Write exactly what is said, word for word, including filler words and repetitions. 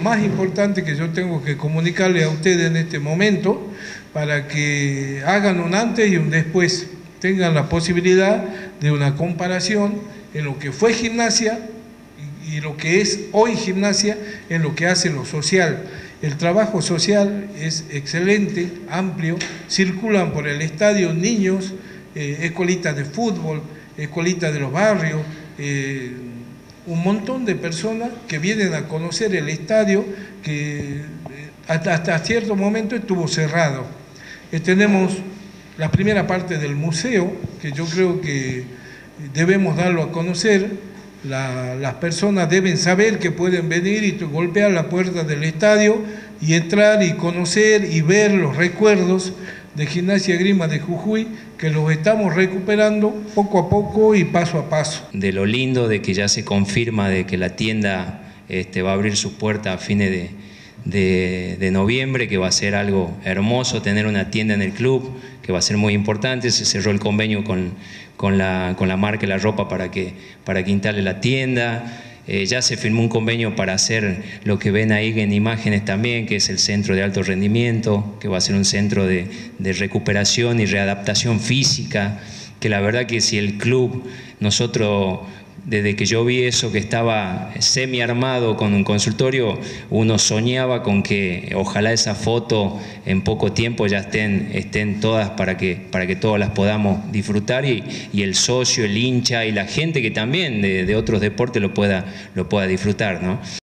más importante que yo tengo que comunicarle a ustedes en este momento, para que hagan un antes y un después, tengan la posibilidad de una comparación en lo que fue Gimnasia y, y lo que es hoy Gimnasia, en lo que hace lo social. El trabajo social es excelente, amplio, circulan por el estadio niños, eh, escuelitas de fútbol, escuelitas de los barrios, eh, un montón de personas que vienen a conocer el estadio que hasta, hasta cierto momento estuvo cerrado. Eh, tenemos la primera parte del museo, que yo creo que debemos darlo a conocer. La, las personas deben saber que pueden venir y golpear la puerta del estadio y entrar y conocer y ver los recuerdos de Gimnasia Esgrima de Jujuy, que los estamos recuperando poco a poco y paso a paso. De lo lindo de que ya se confirma de que la tienda este, va a abrir sus puertas a fines de, de, de noviembre, que va a ser algo hermoso tener una tienda en el club, que va a ser muy importante. Se cerró el convenio con, con, la, con la marca La Ropa para que, para que instale la tienda. Eh, ya se firmó un convenio para hacer lo que ven ahí en imágenes también, que es el centro de alto rendimiento, que va a ser un centro de, de recuperación y readaptación física, que la verdad que si el club, nosotros, desde que yo vi eso que estaba semi armado con un consultorio, uno soñaba con que ojalá esa foto en poco tiempo ya estén, estén todas para que, para que todas las podamos disfrutar y, y el socio, el hincha y la gente que también de, de otros deportes lo pueda, lo pueda disfrutar, ¿no?